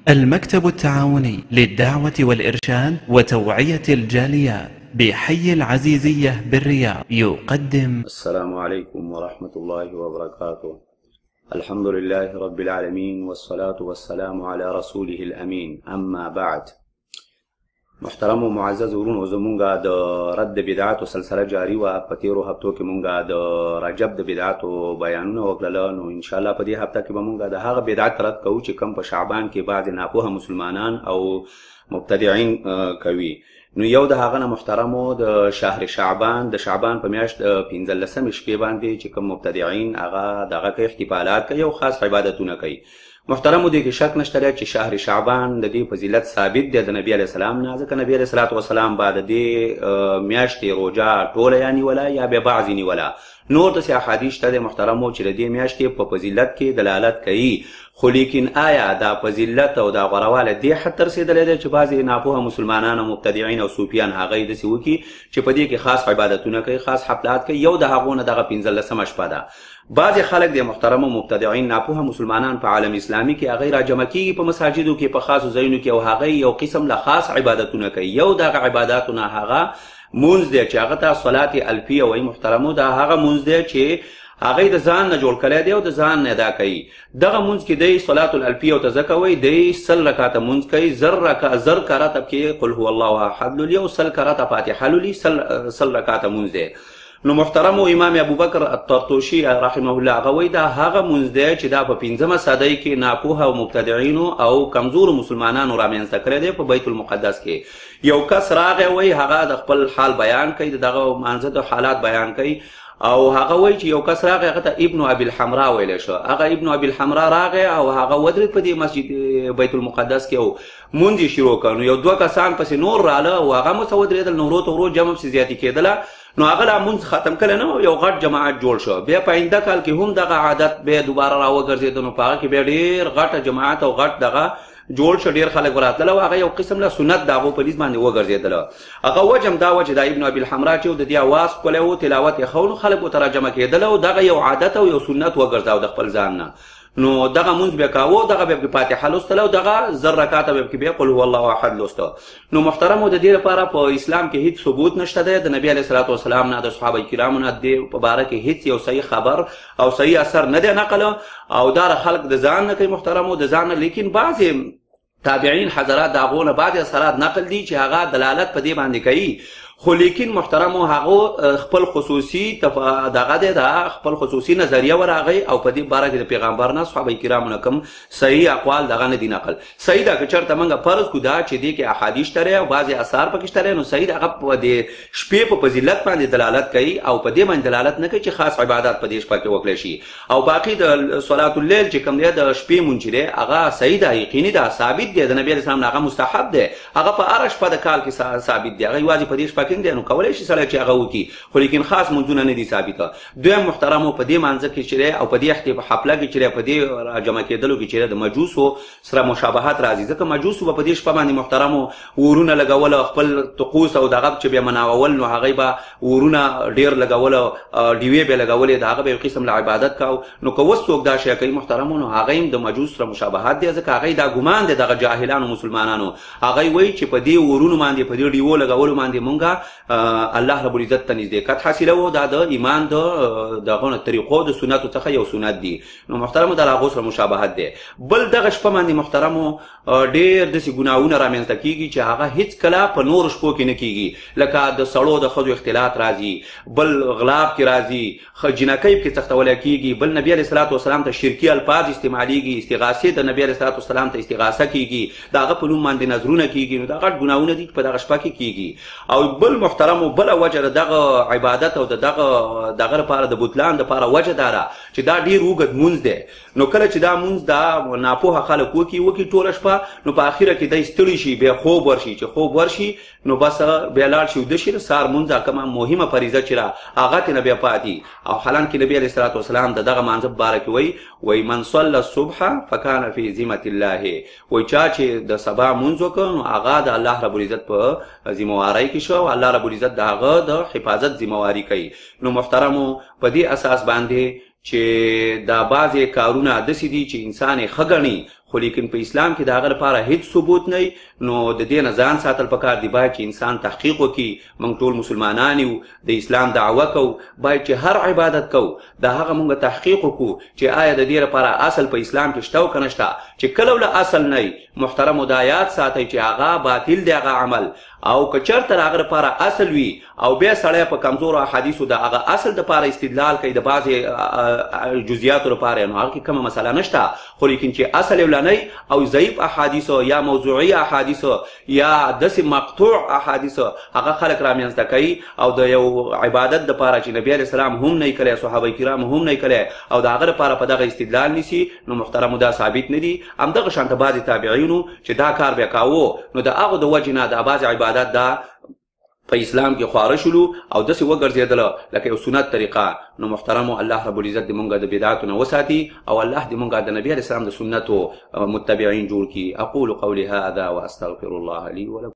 المكتب التعاوني للدعوة والإرشاد وتوعية الجاليات بحي العزيزية بالرياض يقدم. السلام عليكم ورحمة الله وبركاته. الحمد لله رب العالمين والصلاة والسلام على رسوله الأمين. أما بعد، محترم و معزز ورونو، زمونږه د رد بدعاتو سلسله جاری وه. په تیرو هفتو کې مونږه د رجب د بدعاتو بیانونه وکړله، نو انشاءالله په دې هفته کې به مونږه د هغه بدعت رد کوو چې کوم په شعبان کې بعضې ناپوهه مسلمانان او مبتدعین کوي. نو یو د هغه نه محترمو د شهر شعبان، د شعبان په میاشت 15مې شپې باندې چې کوم مبتدعین هغه دغه کوي، احتفالات کوي او خاص عبادتونه کوي. محترمو دې کې شک نشته دی چې شهر شعبان د دې فضیلت ثابت دی د نبی علیه السلام نه، ځکه نبی علیه الصلاة والسلام به د دې میاشتې روژه ټوله یا نیوله یا بیا بعضې نیوله. نور داسې احادیث شته دی محترمو چې د دې میاشتې په فضیلت کې دلالت کوي، خو لیکن آیا دا فضیلت او دا غورواله دې حد ته رسېدلی دی چې بعضې ناپوهه مسلمانان او مبتدعین او صوفیان هغه یې داسې وکړي چې په دې کې خاص عبادتونه کوي، خاص حفلات کوي. یو د هغو نه دغه 15مه شپه ده. بعضې خلک د محترمو مبتدعین ناپوهه مسلمانان په عالم اسلامي کې هغوی راجمع کېږي په مساجدو کې په خاصو ځایونو کې، او هغوی یو قسم له خاص عبادتونه کوي. یو دغه عباداتو نه هغه مونځ دی چې هغه ته صلات الفیه وایي. محترمو دا هغه مونځ دی چې هغوی د ځان نه جوړ کړی دی او د ځان نه ادا کوي. دغه مونځ کې دی صلات الالفیه ورته ځکه وایي، دی 100 رکعته مونځ کوي، 10 کرته کې قل هو الله احد لولي او 100 کرته فاتحه لولي، 100 رکعته مونځ دی. نو محترمو امام ابوبکر الطرطوشي رحمه الله هغه وایي دا هغه مونځ دی چې دا په 15مه صدۍ کې ناپوهه او مبتدعینو او کمزورو مسلمانانو رامنځته کړی دی په بیت المقدس کې. یو کس راغی وایي هغه د خپل حال بیان کوي، د دغه مانځه د حالات بیان کوي، او هغه وایي چې یو کس راغی هغه ته ابن ابي الحمراء ویلی شو. هغه ابن ابي الحمراء راغی او هغه ودرېد په دې مسجد بیت المقدس کې او مونځ یې شروع کړ. نو یو دوه کسان پسې نور راله او هغه هم ورته ودرېدل، نو ورو ته ورو جمع پسې زیاتې کېدله. نو هغه لا مونځ ختم کړی نه و، یو غټ جماعت جوړ شو. بیا په آینده کال کې هم دغه عادت بیا دوباره راوګرځېده، نو په هغه کې بیا ډېر غټه جماعت او غټ دغه جوړ شو، ډېر خلک وراتلل او هغه یو قسم له سنت د هغو په لیز باندې وګرځېدله. هغه وجه هم دا و چې دا ابن ابي الحمراء چې و د دې اواز ښکلی و، تلاوت یې ښه و، نو خلک ورته راجمع کېدله او دغه یو عادت او یو سنت وګرځاو د خپل ځان نه. نو دغه مونځ بیا کاوه، دغه بیا پکې فاتحه لوستله او دغه 10 رکعته بیا پکې بیا قل هو الله احد لوسته. نو محترمو د دې لپاره په اسلام کې هیڅ ثبوت نشته دی د نبي علیه الصلاة والسلام نه، د صحابه کرامو نه دې په باره کې هیڅ یو صحیح خبر او صحیح اثر نه دی نقل، او دا خلک د ځان نه کوي محترمو، د ځان نه. لیکن بعضې تابعین حضرات د هغو نه بعضې اثرات نقل دي چې هغه دلالت په دې باندې کوي، خو لیکن محترمو هغه خپل خصوصي دغه دی، د خپل خصوصي نظریه ورغی او په دې باره کې د پیغمبر نه صحابه کرامو نه کوم صحیح اقوال دغه نه دي نقل. صحیح ده که چېرته موږ فرض کړو دا چې دې کې احادیث شته او بعضې اثار پکې شته، نو صحیح ده هغه په دې شپې په فضیلت باندې دلالت کوي او په دې باندې دلالت نه کوي چې خاص عبادات په دې شپه کې وکړی شي. او باقي د صلات الليل چې کوم دی د شپې مونځ چې دی هغه صحیح ده، یقیني ده، ثابت دی د نبي علیه السلام نه، هغه مستحب دی، هغه په هره شپه د کال کې ثابت دی، هغه یوازې په دې شپه دی، نو کولی شي سړی چې هغه وکړي، خو لیکن خاص مونځونه نه دي ثابته. دویم محترمو په دې مانځه کې چې دی او په دې حفله کې چې دی په دې راجمع کېدلو کې چې دی د مجوسو سره مشابهت راځي، ځکه مجوسو به په دې شپه باندې محترمو ورونه لګول او خپل طقوس او دغه چې بیا مناول، نو هغوی به ورونه ډېر لګول او ډیوې به یې لګولې، د هغه به یو قسم له عبادت کوو. نو که اوس څوک دا شی کوي محترمو، نو هغوی هم د مجوس سره مشابهت دی، ځکه هغوی دا ګمان دی دغه جاهلانو مسلمانانو، هغوی وایي چې په دې ورونو باندې په دې ډیوو لګولو باندې مونږه الله رب العزت ته نزدېکت حاصله و، دا د ایمان د دغه طریقو د سنتو څخه یو سنت دی. نو محترمو د هغو سره مشابهت دی. بل دغه شپه باندې محترمو ډېر داسې ګناهونه رامنځته کېږي چې هغه هېڅ کله په نورو شپو کې نه کېږي، لکه د سړو د ښځو اختلاط راځي، بل غلاب کې راځي، جنکۍ پکې څښتولی کېږي، بل نبي علیه الصلاة والسلام ته شرکي الفاظ استعمالیږي، استغاثې د نبي علیه الصلاة والسلام ته استغاثه کېږي، د هغه په نوم باندې نظرونه کېږي. نو دا غټ ګناهونه دي په دغه شپه کې کېږي. او بل محترمو بله وجه د دغه عبادت او د دغه لپاره د بطلان دپاره وجه دا ده چې دا ډېر اوږد مونځ دی. نو کله چې دا مونځ دا ناپوهه خلک وکړي ټوله شپه، نو په اخره کې دی ستړي شي، بیا خوب ورشي، چې خوب ورشي نو بس بیا لاړ شي وده شي، د سهار مونځ کومه مهمه فریضه چې را هغه ترې نه بیا پاتې. او حالانکې نبي علیه الصلاة والسلام د دغه مانځه په باره کې وایي من صلی الصبح فکان فی ذمة الله، وایي چا چې د سبا مونځ وکړ نو هغه د الله رب العزت په ذمهوارۍ کې شو او الله رب العزت د هغه د حفاظت ذمهواري کوي. نو محترمو په دې اساس باندې چې دا بعضې کارونه داسې دي چې انسان یې ښه ګڼي، خو لیکن په اسلام کې د هغه لپاره هیڅ ثبوت نه، نو د دې نه ځان ساتل پکار دی. باید چې انسان تحقیق وکړي. موږ ټول مسلمانان یو، د اسلام دعوه کوو، باید چې هر عبادت کوو د هغه موږ تحقیق وکړو چې آیا د دې لپاره اصل په اسلام کې شته او که نه شته. چې کله له اصل نه محترم هدایات ساتئ چې هغه باطل دی هغه عمل، او که چېرته د هغه لپاره اصل وي او بیا سړی په کمزورو احادیثو د هغه اصل دپاره استدلال کوي د بعضې جزئیاتو لپاره، نو هغه کې کومه مسله نشته. خو لیکن چې اصل اولنی او ضعیف احادیثو یا موضوعي احادیثو یا داسې مقطوع احادیثو هغه خلک رامنځته کوي او د یو عبادت دپاره چې نبي علیه السلام هم نه یې کړی، صحابه کرام هم نه یې کړی، او د هغه لپاره په دغه استدلال نیسي، نو محترمو دا ثابت نه دي. همدغه شانته بعضې تابعینو چې دا کار بیا کاوه، نو د هغو د وجې نه د بعضې عبادت دا په اسلام کې خواره شلو او داسې وګرځېدله لکه یو سنت طریقه. نو محترمو الله رب العزت دې مونږ د بدعاتو نه وساتي او الله دې مونږ د نبي علیه السلام د سنتو متبعین جوړ کړي. اقول قولي هذا واستغفر الله لي ولكم.